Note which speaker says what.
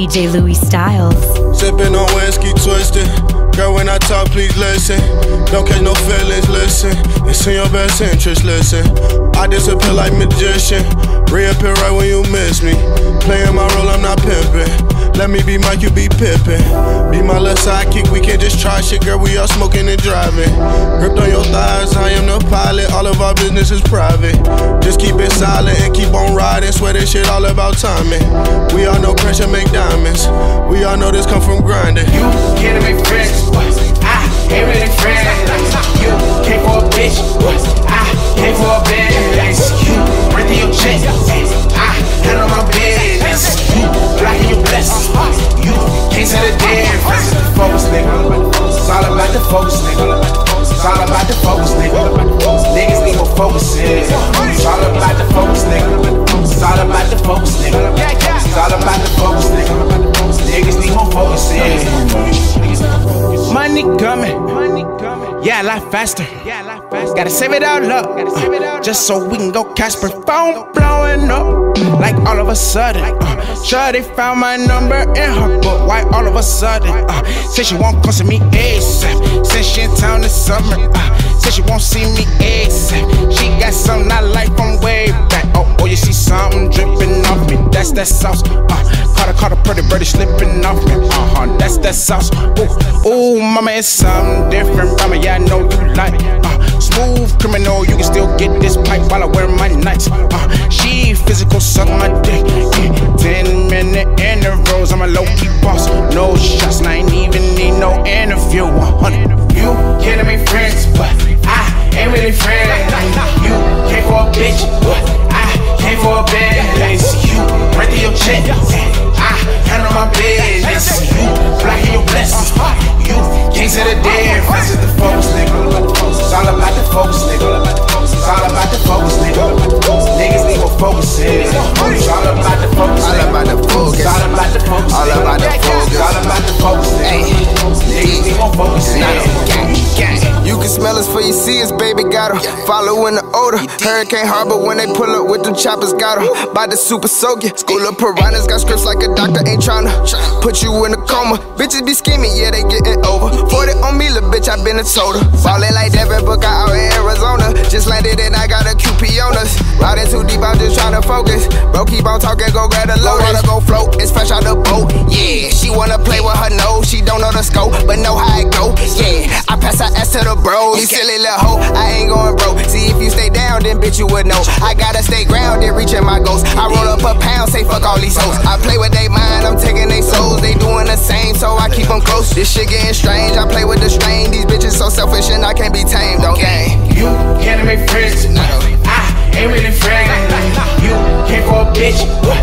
Speaker 1: DJ Louis Styles.
Speaker 2: Sipping on whiskey, twisted. Girl, when I talk, please listen. Don't catch no feelings, listen. It's in your best interest, listen. I disappear like magician. Reappear right when you miss me. Playing my role, I'm not pimping. Let me be Mike, you be Pippin. Be my little sidekick, we can just try shit, girl, we all smoking and driving. Gripped on your thighs, I am the pilot, all of our business is private. Just keep it silent and keep on riding, swear this shit all about timing. We all know pressure make diamonds, we all know this come from grinding.
Speaker 3: You can't make friends, I ain't really friends. You came for a bitch, I came for a bitch. You run through your chest, I handle my business. You blocking your blessings, you can't see the difference. It's the focus, nigga. It's all about the focus, nigga. It's all about the focus, nigga. Niggas need more focus, it's all about the focus, nigga. It's all about the focus, nigga. It's all about the focus, nigga. Niggas need more focus, money coming, yeah, a lot faster. Gotta save it all up, just so we can go Casper. Phone blowing up, like all of a sudden. Sure they found my number in her book. Why all of a sudden? Say she won't come to me ASAP. Since she in town this summer. Say she won't see me ASAP. She got something I like from way back. Oh, you see something dripping off me. That's that sauce. Caught a pretty birdie slipping off me. That's that sauce. Ooh, mama, it's something different. Mama, yeah, I know you like smooth criminal. You can still get this pipe while I wear my nights. She physical, suck my dick. 10-minute intervals. I'm a low-key boss. No shots, and I ain't even need no interview. 100. You can't make friends, but I ain't really friends. You came for a bitch, but I came for a bitch. You run through your chest, I handle my business. You blocking your blessings, you can't see the difference. It's the focus, nigga. It's all about the focus, nigga. It's all about the focus, nigga. Niggas need more focus, it's all about the focus, all about the focus. It's all about the focus, all about the focus. It's all about the focus, niggas need more focus,
Speaker 4: you can smell us before you see us, baby, got her. Follow in the odor. Hurricane Harbor when they pull up with them choppers, got her. By the super soaking. School of piranhas got scripts like a doctor ain't tryna put you in a coma. Bitches be scheming, yeah, they getting over. 40 on me, little bitch, I been a toter. Ballin' like Devin Booker out in Arizona. Just landed and I got a QP on us. Riding too deep, I'm just tryna focus. Bro, keep on talking, go grab the load. Wanna go float, it's fresh out the boat. Yeah, she wanna play with her nose. She don't know the scope, but know how it go. Yeah, I pass her ass to the bros. You silly little hoe, I ain't going broke. See, if you stay down, then bitch, you would know. I gotta stay grounded, reaching my goals. I roll up a pound, say fuck all these hoes. I play with they mind, I'm taking they souls. They doing the same, so I keep them close. This shit getting strange, I play with the strain. These bitches so selfish and I can't be tamed, okay?
Speaker 3: You can't make friends, I ain't really friends. You came for a bitch,